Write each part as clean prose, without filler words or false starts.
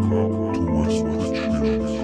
Welcome to Westwood Chills.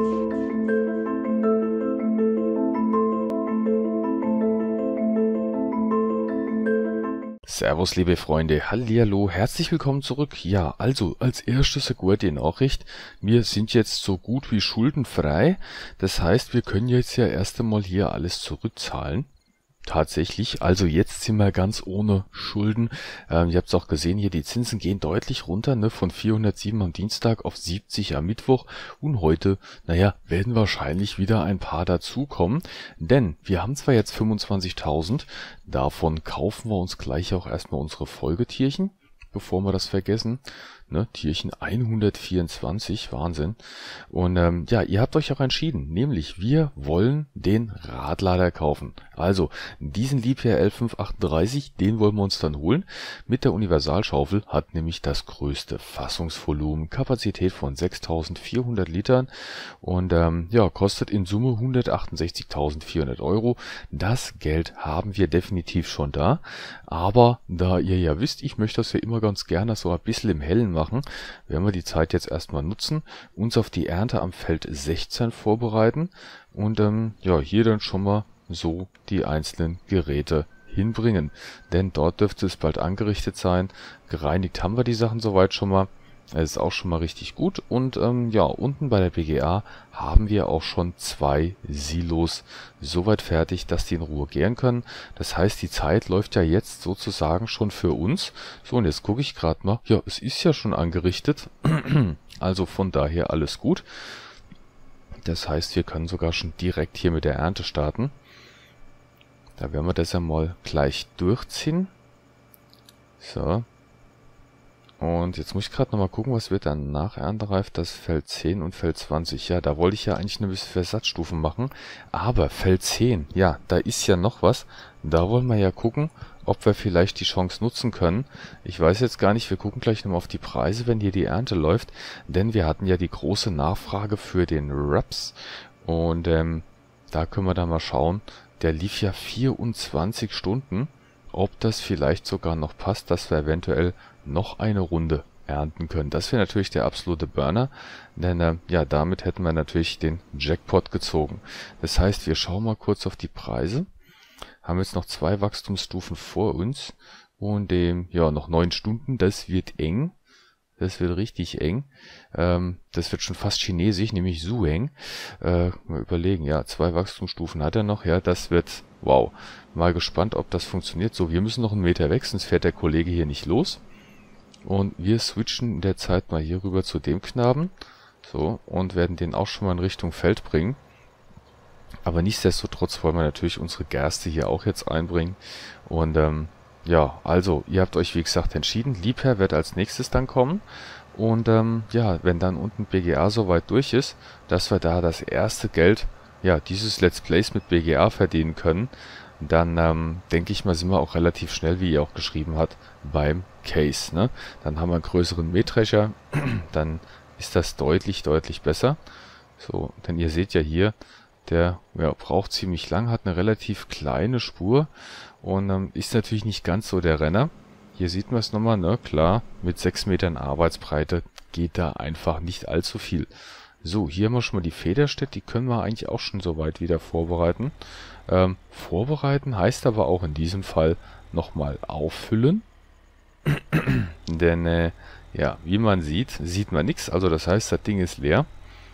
Servus liebe Freunde, hallihallo, herzlich willkommen zurück. Ja, also als erstes eine gute Nachricht, wir sind jetzt so gut wie schuldenfrei, das heißt wir können jetzt ja erst einmal hier alles zurückzahlen. Tatsächlich, also jetzt sind wir ganz ohne Schulden. Ihr habt es auch gesehen, hier die Zinsen gehen deutlich runter, ne, von 407 am Dienstag auf 70 am Mittwoch. Und heute, naja, werden wahrscheinlich wieder ein paar dazukommen. Denn wir haben zwar jetzt 25.000, davon kaufen wir uns gleich auch erstmal unsere Folgetierchen, bevor wir das vergessen. Ne, Tierchen 124, Wahnsinn. Und ja, ihr habt euch auch entschieden, nämlich wir wollen den Radlader kaufen. Also diesen Liebherr L538, den wollen wir uns dann holen. Mit der Universalschaufel, hat nämlich das größte Fassungsvolumen, Kapazität von 6.400 Litern und ja, kostet in Summe 168.400 Euro. Das Geld haben wir definitiv schon da, aber da ihr ja wisst, ich möchte das ja immer ganz gerne so ein bisschen im Hellen machen, werden wir die Zeit jetzt erstmal nutzen, uns auf die Ernte am Feld 16 vorbereiten und ja, hier dann schon mal so die einzelnen Geräte hinbringen. Denn dort dürfte es bald angerichtet sein. Gereinigt haben wir die Sachen soweit schon mal. Es ist auch schon mal richtig gut. Und ja, unten bei der BGA haben wir auch schon 2 Silos soweit fertig, dass die in Ruhe gären können. Das heißt, die Zeit läuft ja jetzt sozusagen schon für uns. So, und jetzt gucke ich gerade mal. Ja, es ist ja schon angerichtet. Also von daher alles gut. Das heißt, wir können sogar schon direkt hier mit der Ernte starten. Da werden wir das ja mal gleich durchziehen. So. Und jetzt muss ich gerade nochmal gucken, was wird dann nach erntereif, das Feld 10 und Feld 20. Ja, da wollte ich ja eigentlich eine bisschen Versatzstufen machen. Aber Feld 10, ja, da ist ja noch was. Da wollen wir ja gucken, ob wir vielleicht die Chance nutzen können. Ich weiß jetzt gar nicht, wir gucken gleich nochmal auf die Preise, wenn hier die Ernte läuft. Denn wir hatten ja die große Nachfrage für den Raps. Und da können wir dann mal schauen. Der lief ja 24 Stunden. Ob das vielleicht sogar noch passt, dass wir eventuell noch eine Runde ernten können. Das wäre natürlich der absolute Burner, denn ja, damit hätten wir natürlich den Jackpot gezogen. Das heißt, wir schauen mal kurz auf die Preise. Haben jetzt noch 2 Wachstumsstufen vor uns und ja, noch 9 Stunden. Das wird eng. Das wird richtig eng. Das wird schon fast chinesisch, nämlich so eng. Mal überlegen, ja, 2 Wachstumsstufen hat er noch. Ja, das wird, wow. Mal gespannt, ob das funktioniert. So, wir müssen noch einen Meter weg, sonst fährt der Kollege hier nicht los. Und wir switchen in der Zeit mal hier rüber zu dem Knaben. So, und werden den auch schon mal in Richtung Feld bringen. Aber nichtsdestotrotz wollen wir natürlich unsere Gerste hier auch jetzt einbringen. Und ja, also, ihr habt euch wie gesagt entschieden. Liebherr wird als nächstes dann kommen. Und ja, wenn dann unten BGA soweit durch ist, dass wir da das erste Geld, ja, dieses Let's Plays mit BGA verdienen können, dann denke ich mal, sind wir auch relativ schnell, wie ihr auch geschrieben habt, beim Case. Ne? Dann haben wir einen größeren Mähdrescher, dann ist das deutlich, deutlich besser. So, denn ihr seht ja hier, der ja, braucht ziemlich lang, hat eine relativ kleine Spur und ist natürlich nicht ganz so der Renner. Hier sieht man es nochmal, ne? Klar, mit 6 Metern Arbeitsbreite geht da einfach nicht allzu viel. So, hier haben wir schon mal die Federstätte, die können wir eigentlich auch schon soweit wieder vorbereiten. Vorbereiten heißt aber auch in diesem Fall nochmal auffüllen. Denn, ja, wie man sieht man nichts. Also das heißt, das Ding ist leer.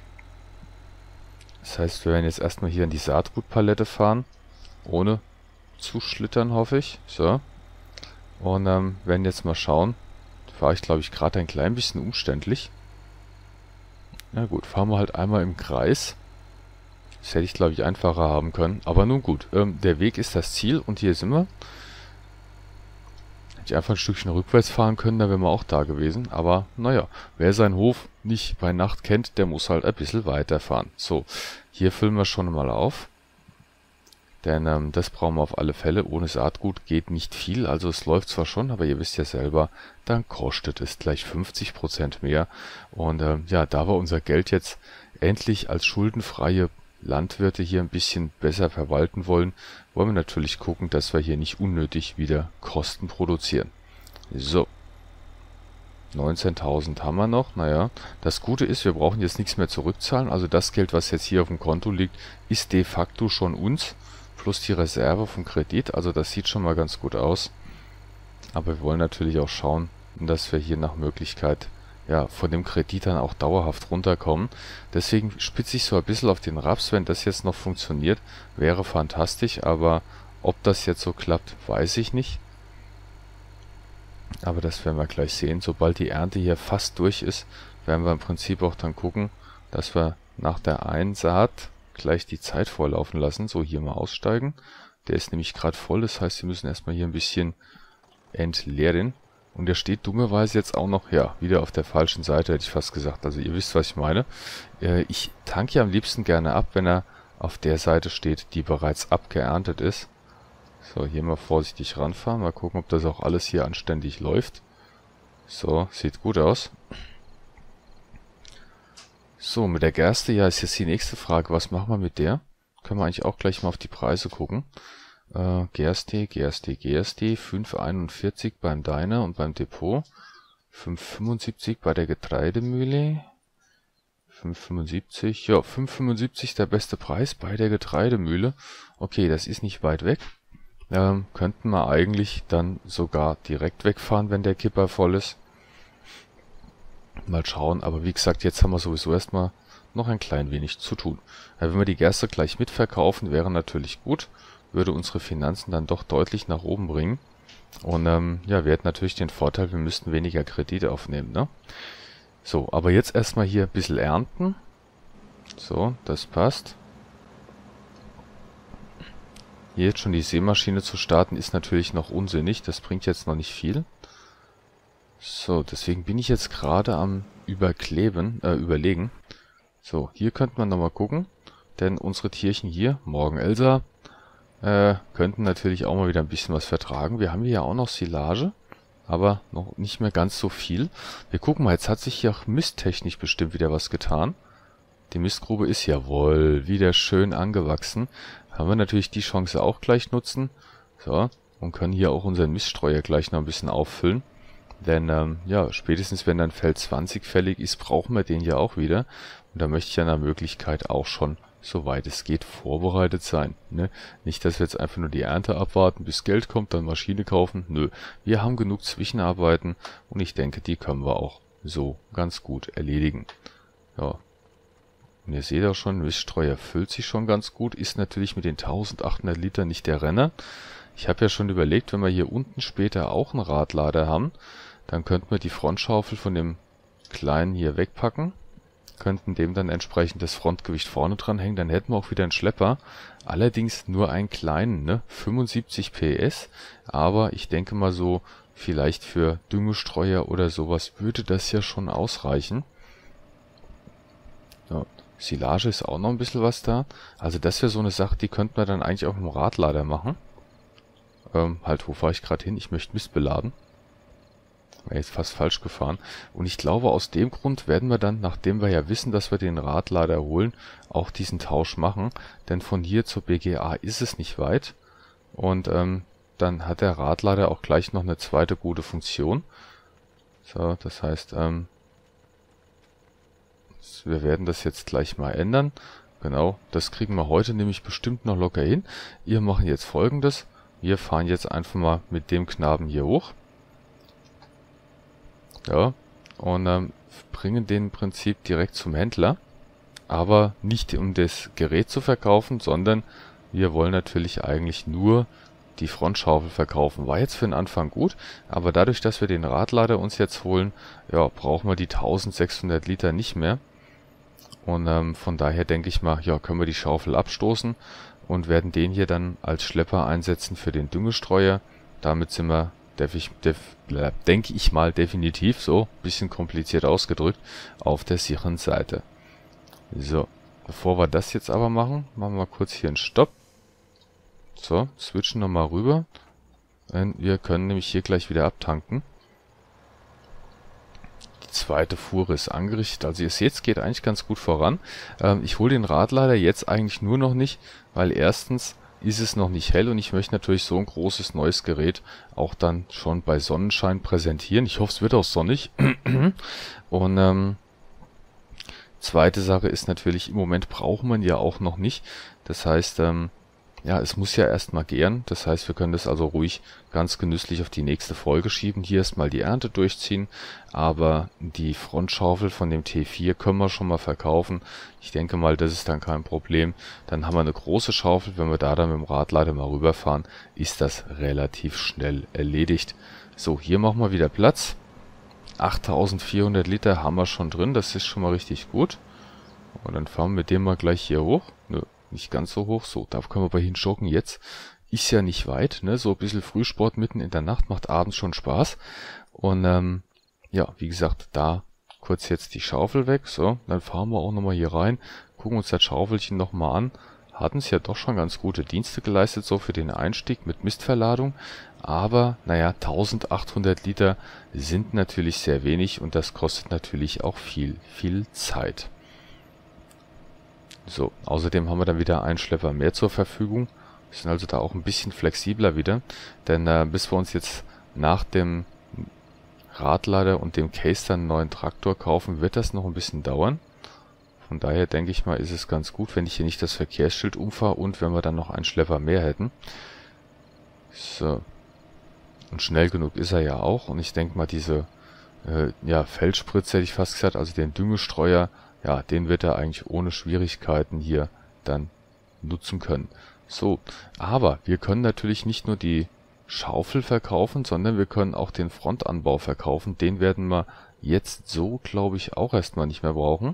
Das heißt, wir werden jetzt erstmal hier in die Saatgutpalette fahren. Ohne zu schlittern, hoffe ich. So. Und werden jetzt mal schauen. Fahre ich, glaube ich, gerade ein klein bisschen umständlich. Na gut, fahren wir halt einmal im Kreis. Das hätte ich, glaube ich, einfacher haben können. Aber nun gut, der Weg ist das Ziel und hier sind wir. Hätte ich einfach ein Stückchen rückwärts fahren können, dann wären wir auch da gewesen. Aber naja, wer seinen Hof nicht bei Nacht kennt, der muss halt ein bisschen weiterfahren. So, hier füllen wir schon mal auf. Denn das brauchen wir auf alle Fälle. Ohne Saatgut geht nicht viel. Also es läuft zwar schon, aber ihr wisst ja selber, dann kostet es gleich 50% mehr. Und ja, da wir unser Geld jetzt endlich als schuldenfreie Landwirte hier ein bisschen besser verwalten wollen, wollen wir natürlich gucken, dass wir hier nicht unnötig wieder Kosten produzieren. So. 19.000 haben wir noch. Naja, das Gute ist, wir brauchen jetzt nichts mehr zurückzahlen. Also das Geld, was jetzt hier auf dem Konto liegt, ist de facto schon uns. Plus die Reserve vom Kredit. Also das sieht schon mal ganz gut aus. Aber wir wollen natürlich auch schauen, dass wir hier nach Möglichkeit ja, von dem Kredit dann auch dauerhaft runterkommen. Deswegen spitze ich so ein bisschen auf den Raps. Wenn das jetzt noch funktioniert, wäre fantastisch. Aber ob das jetzt so klappt, weiß ich nicht. Aber das werden wir gleich sehen. Sobald die Ernte hier fast durch ist, werden wir im Prinzip auch dann gucken, dass wir nach der Einsaat gleich die Zeit vorlaufen lassen. So, hier mal aussteigen. Der ist nämlich gerade voll. Das heißt, wir müssen erstmal hier ein bisschen entleeren. Und der steht dummerweise jetzt auch noch, ja, wieder auf der falschen Seite, hätte ich fast gesagt. Also ihr wisst, was ich meine. Ich tanke ja am liebsten gerne ab, wenn er auf der Seite steht, die bereits abgeerntet ist. So, hier mal vorsichtig ranfahren. Mal gucken, ob das auch alles hier anständig läuft. So, sieht gut aus. So, mit der Gerste, ja, ist jetzt die nächste Frage. Was machen wir mit der? Können wir eigentlich auch gleich mal auf die Preise gucken. Gerste, 5,41 beim Deiner und beim Depot, 5,75 bei der Getreidemühle, 5,75, ja, 5,75 der beste Preis bei der Getreidemühle. Okay, das ist nicht weit weg. Könnten wir eigentlich dann sogar direkt wegfahren, wenn der Kipper voll ist. Mal schauen, aber wie gesagt, jetzt haben wir sowieso erstmal noch ein klein wenig zu tun. Wenn wir die Gerste gleich mitverkaufen, wäre natürlich gut. Würde unsere Finanzen dann doch deutlich nach oben bringen. Und ja, wir hätten natürlich den Vorteil, wir müssten weniger Kredite aufnehmen, ne? So, aber jetzt erstmal hier ein bisschen ernten. So, das passt. Hier jetzt schon die Sämaschine zu starten, ist natürlich noch unsinnig. Das bringt jetzt noch nicht viel. So, deswegen bin ich jetzt gerade am überlegen. So, hier könnte man nochmal gucken. Denn unsere Tierchen hier, Morgen Elsa, könnten natürlich auch mal wieder ein bisschen was vertragen. Wir haben hier ja auch noch Silage, aber noch nicht mehr ganz so viel. Wir gucken mal, jetzt hat sich hier auch misttechnisch bestimmt wieder was getan. Die Mistgrube ist, jawohl, wieder schön angewachsen. Haben wir natürlich die Chance auch gleich nutzen. So, und können hier auch unseren Miststreuer gleich noch ein bisschen auffüllen. Denn, ja, spätestens wenn dann Feld 20 fällig ist, brauchen wir den ja auch wieder. Und da möchte ich ja nach Möglichkeit auch schon, soweit es geht, vorbereitet sein. Ne? Nicht, dass wir jetzt einfach nur die Ernte abwarten, bis Geld kommt, dann Maschine kaufen. Nö, wir haben genug Zwischenarbeiten und ich denke, die können wir auch so ganz gut erledigen. Ja. Und ihr seht auch schon, Miststreuer füllt sich schon ganz gut, ist natürlich mit den 1800 Liter nicht der Renner. Ich habe ja schon überlegt, wenn wir hier unten später auch einen Radlader haben, dann könnten wir die Frontschaufel von dem kleinen hier wegpacken, könnten dem dann entsprechend das Frontgewicht vorne dran hängen, dann hätten wir auch wieder einen Schlepper, allerdings nur einen kleinen, ne, 75 PS, aber ich denke mal so, vielleicht für Düngestreuer oder sowas würde das ja schon ausreichen. Ja, Silage ist auch noch ein bisschen was da, also das wäre so eine Sache, die könnten wir dann eigentlich auch mit dem Radlader machen. Halt, wo fahre ich gerade hin? Ich möchte Mist beladen. Wäre jetzt fast falsch gefahren. Und ich glaube, aus dem Grund werden wir dann, nachdem wir ja wissen, dass wir den Radlader holen, auch diesen Tausch machen. Denn von hier zur BGA ist es nicht weit. Und dann hat der Radlader auch gleich noch eine zweite gute Funktion. So, das heißt, wir werden das jetzt gleich mal ändern. Genau, das kriegen wir heute nämlich bestimmt noch locker hin. Wir machen jetzt Folgendes. Wir fahren jetzt einfach mal mit dem Knaben hier hoch. Ja, und bringen den im Prinzip direkt zum Händler. Aber nicht um das Gerät zu verkaufen, sondern wir wollen natürlich eigentlich nur die Frontschaufel verkaufen. War jetzt für den Anfang gut, aber dadurch, dass wir den Radlader uns jetzt holen, ja, brauchen wir die 1600 Liter nicht mehr. Und von daher denke ich mal, ja, können wir die Schaufel abstoßen und werden den hier dann als Schlepper einsetzen für den Düngestreuer. Damit sind wir, denke ich mal, definitiv, so, bisschen kompliziert ausgedrückt, auf der sicheren Seite. So, bevor wir das jetzt aber machen, machen wir mal kurz hier einen Stopp. So, switchen nochmal rüber. Und wir können nämlich hier gleich wieder abtanken. Die zweite Fuhre ist angerichtet. Also ihr seht, es geht eigentlich ganz gut voran. Ich hole den Radlader jetzt eigentlich nur noch nicht, weil erstens ist es noch nicht hell und ich möchte natürlich so ein großes neues Gerät auch dann schon bei Sonnenschein präsentieren. Ich hoffe, es wird auch sonnig. Und zweite Sache ist natürlich, im Moment braucht man ja auch noch nicht. Das heißt, ja, es muss ja erstmal gären. Das heißt, wir können das also ruhig ganz genüsslich auf die nächste Folge schieben. Hier erstmal die Ernte durchziehen. Aber die Frontschaufel von dem T4 können wir schon mal verkaufen. Ich denke mal, das ist dann kein Problem. Dann haben wir eine große Schaufel. Wenn wir da dann mit dem Radlader mal rüberfahren, ist das relativ schnell erledigt. So, hier machen wir wieder Platz. 8400 Liter haben wir schon drin. Das ist schon mal richtig gut. Und dann fahren wir mit dem mal gleich hier hoch. Nö. Nicht ganz so hoch. So, da können wir bei hinschocken jetzt. Ist ja nicht weit, ne? So ein bisschen Frühsport mitten in der Nacht macht abends schon Spaß. Und ja, wie gesagt, da kurz jetzt die Schaufel weg. So, dann fahren wir auch nochmal hier rein. Gucken uns das Schaufelchen nochmal an. Hatten es ja doch schon ganz gute Dienste geleistet, so für den Einstieg mit Mistverladung. Aber, naja, 1800 Liter sind natürlich sehr wenig und das kostet natürlich auch viel Zeit. So, außerdem haben wir dann wieder einen Schlepper mehr zur Verfügung. Wir sind also da auch ein bisschen flexibler wieder, denn bis wir uns jetzt nach dem Radlader und dem Case dann einen neuen Traktor kaufen, wird das noch ein bisschen dauern. Von daher denke ich mal, ist es ganz gut, wenn ich hier nicht das Verkehrsschild umfahre und wenn wir dann noch einen Schlepper mehr hätten. So. Und schnell genug ist er ja auch. Und ich denke mal, diese ja, Feldspritze hätte ich fast gesagt, also den Düngestreuer, ja, den wird er eigentlich ohne Schwierigkeiten hier dann nutzen können. So, aber wir können natürlich nicht nur die Schaufel verkaufen, sondern wir können auch den Frontanbau verkaufen. Den werden wir jetzt so, glaube ich, auch erstmal nicht mehr brauchen.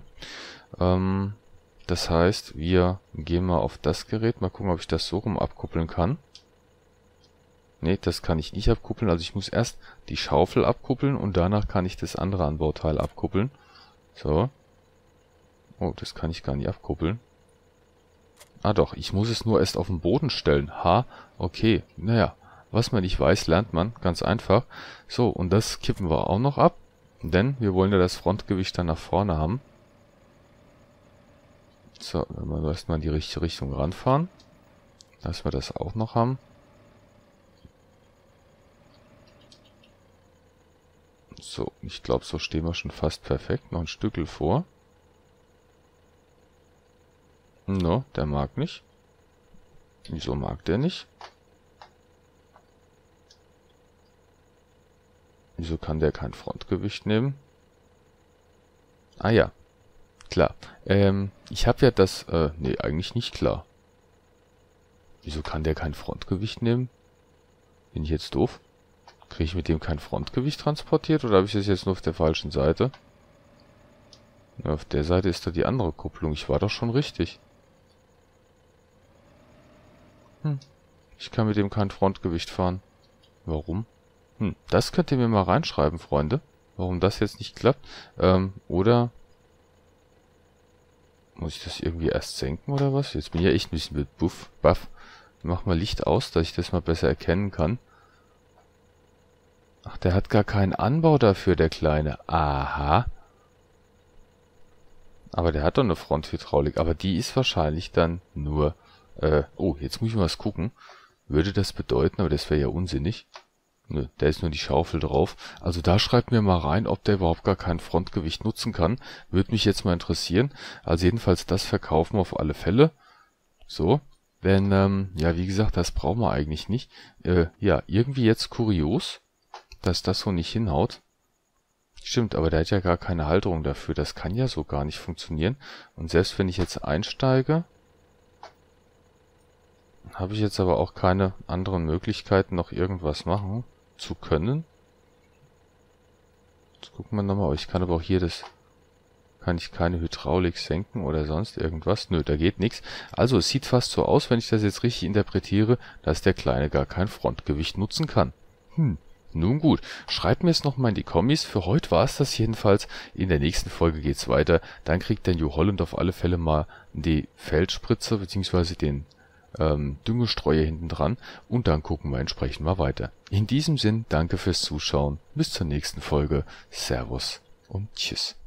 Das heißt, wir gehen mal auf das Gerät, mal gucken, ob ich das so rum abkuppeln kann. Ne, das kann ich nicht abkuppeln, also ich muss erst die Schaufel abkuppeln und danach kann ich das andere Anbauteil abkuppeln. So. Oh, das kann ich gar nicht abkuppeln. Ah doch, ich muss es nur erst auf den Boden stellen. Ha, okay. Naja, was man nicht weiß, lernt man. Ganz einfach. So, und das kippen wir auch noch ab. Denn wir wollen ja das Frontgewicht dann nach vorne haben. So, wenn wir erstmal in die richtige Richtung ranfahren. Dass wir das auch noch haben. So, ich glaube, so stehen wir schon fast perfekt. Noch ein Stückel vor. No, der mag nicht. Wieso mag der nicht? Wieso kann der kein Frontgewicht nehmen? Ah ja, klar. Ich habe ja das... nee, eigentlich nicht klar. Wieso kann der kein Frontgewicht nehmen? Bin ich jetzt doof? Kriege ich mit dem kein Frontgewicht transportiert oder habe ich das jetzt nur auf der falschen Seite? Ja, auf der Seite ist da die andere Kupplung. Ich war doch schon richtig. Ich kann mit dem kein Frontgewicht fahren. Warum? Das könnt ihr mir mal reinschreiben, Freunde. Warum das jetzt nicht klappt. Oder muss ich das irgendwie erst senken oder was? Jetzt bin ich ja echt ein bisschen mit Buff. Mach mal Licht aus, dass ich das mal besser erkennen kann. Ach, der hat gar keinen Anbau dafür, der Kleine. Aha. Aber der hat doch eine Fronthydraulik. Aber die ist wahrscheinlich dann nur... oh, jetzt muss ich mal was gucken. Würde das bedeuten, aber das wäre ja unsinnig. Nö, da ist nur die Schaufel drauf. Also da schreibt mir mal rein, ob der überhaupt gar kein Frontgewicht nutzen kann. Würde mich jetzt mal interessieren. Also jedenfalls das verkaufen wir auf alle Fälle. So. Denn, ja, wie gesagt, das brauchen wir eigentlich nicht. Ja, irgendwie jetzt kurios, dass das so nicht hinhaut. Stimmt, aber der hat ja gar keine Halterung dafür. Das kann ja so gar nicht funktionieren. Und selbst wenn ich jetzt einsteige... habe ich jetzt aber auch keine anderen Möglichkeiten, noch irgendwas machen zu können. Jetzt gucken wir nochmal. Ich kann aber auch hier das... Kann ich keine Hydraulik senken oder sonst irgendwas? Nö, da geht nichts. Also es sieht fast so aus, wenn ich das jetzt richtig interpretiere, dass der Kleine gar kein Frontgewicht nutzen kann. Nun gut, schreibt mir es nochmal in die Kommis. Für heute war es das jedenfalls. In der nächsten Folge geht's weiter. Dann kriegt der New Holland auf alle Fälle mal die Feldspritze bzw. den Düngestreuer hinten dran und dann gucken wir entsprechend mal weiter. In diesem Sinn, danke fürs Zuschauen. Bis zur nächsten Folge. Servus und Tschüss.